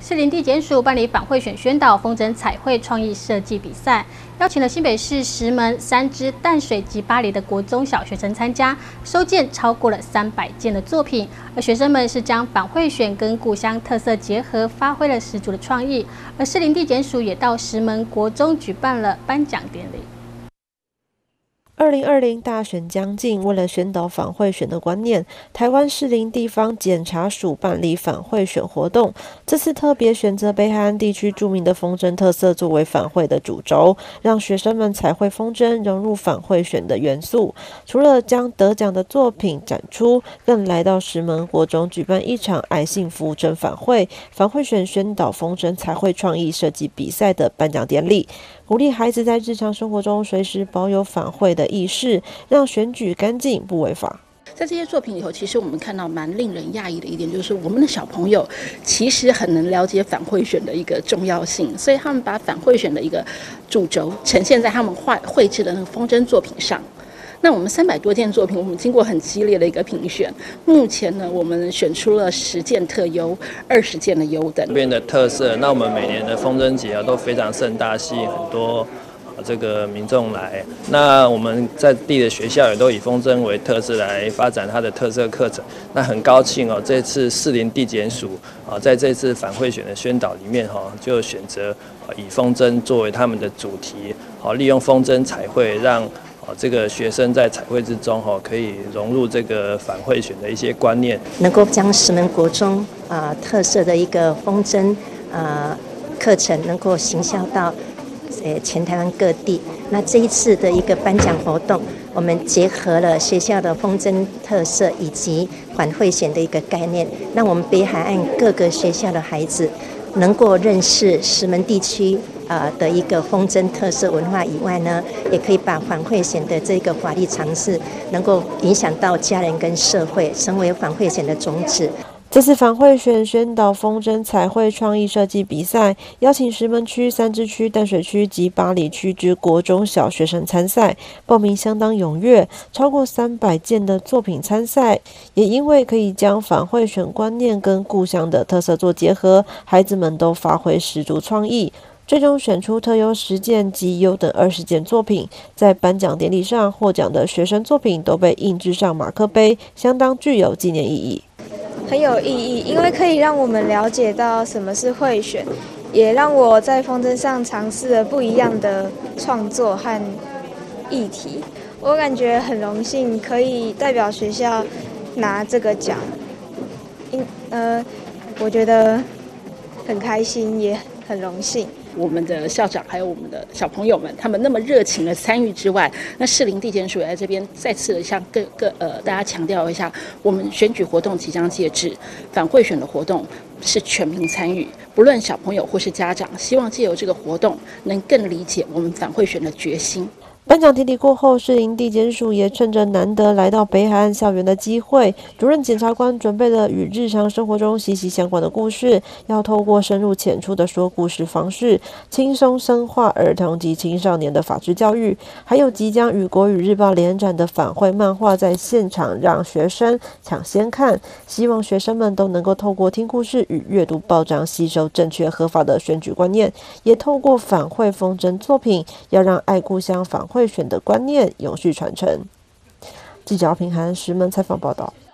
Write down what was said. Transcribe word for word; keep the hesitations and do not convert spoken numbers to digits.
士林地检署办理反贿选宣导风筝彩绘创意设计比赛，邀请了新北市石门、三芝、淡水及八里的国中小学生参加，收件超过了三百件的作品。而学生们是将反贿选跟故乡特色结合，发挥了十足的创意。而士林地检署也到石门国中举办了颁奖典礼。 二零二零大选将近，为了宣导反贿选的观念，台湾士林地方检察署办理反贿选活动。这次特别选择北海岸地区著名的风筝特色作为反贿的主轴，让学生们彩绘风筝融入反贿选的元素。除了将得奖的作品展出，更来到石门国中举办一场爱幸福真反贿反贿选宣导风筝彩绘创意设计比赛的颁奖典礼，鼓励孩子在日常生活中随时保有反贿的意识，让选举干净不违法。 在这些作品里头，其实我们看到蛮令人讶异的一点，就是我们的小朋友其实很能了解反贿选的一个重要性，所以他们把反贿选的一个主轴呈现在他们画绘制的那个风筝作品上。那我们三百多件作品，我们经过很激烈的一个评选，目前呢，我们选出了十件特优，二十件的优等。 这边的特色，那我们每年的风筝节啊都非常盛大，吸引很多这个民众来。那我们在地的学校也都以风筝为特色来发展它的特色课程。那很高兴哦，这次士林地检署啊，在这次反贿选的宣导里面哈，就选择以风筝作为他们的主题，好，利用风筝彩绘让。这个学生在彩绘之中可以融入这个反贿选的一些观念， 能够将石门国中啊、呃、特色的一个风筝啊、呃、课程能够行销到呃全台湾各地。那这一次的一个颁奖活动，我们结合了学校的风筝特色以及反贿选的一个概念，让我们北海岸各个学校的孩子能够认识石门地区呃的一个风筝特色文化以外呢，也可以把反贿选的这个法律常识能够影响到家人跟社会，成为反贿选的种子。 这次反贿选宣导风筝彩绘创意设计比赛，邀请石门区、三芝区、淡水区及八里区之国中小学生参赛，报名相当踊跃，超过三百件的作品参赛。也因为可以将反贿选观念跟故乡的特色做结合，孩子们都发挥十足创意。最终选出特优十件及优等二十件作品，在颁奖典礼上获奖的学生作品都被印制上马克杯，相当具有纪念意义。 很有意义，因为可以让我们了解到什么是贿选，也让我在风筝上尝试了不一样的创作和议题。我感觉很荣幸可以代表学校拿这个奖，因呃，我觉得很开心，也很荣幸。 我们的校长还有我们的小朋友们，他们那么热情的参与之外，那士林地检署也在这边再次的向各各呃大家强调一下，我们选举活动即将届至，反贿选的活动是全民参与，不论小朋友或是家长，希望借由这个活动能更理解我们反贿选的决心。 颁奖典礼过后，士林地检署也趁着难得来到北海岸校园的机会，主任检察官准备了与日常生活中息息相关的故事，要透过深入浅出的说故事方式，轻松深化儿童及青少年的法治教育。还有即将与国语日报联展的反贿漫画在现场让学生抢先看，希望学生们都能够透过听故事与阅读报章吸收正确合法的选举观念，也透过反贿风筝作品，要让爱故乡反贿贿选的观念永续传承。记者平涵石门采访报道。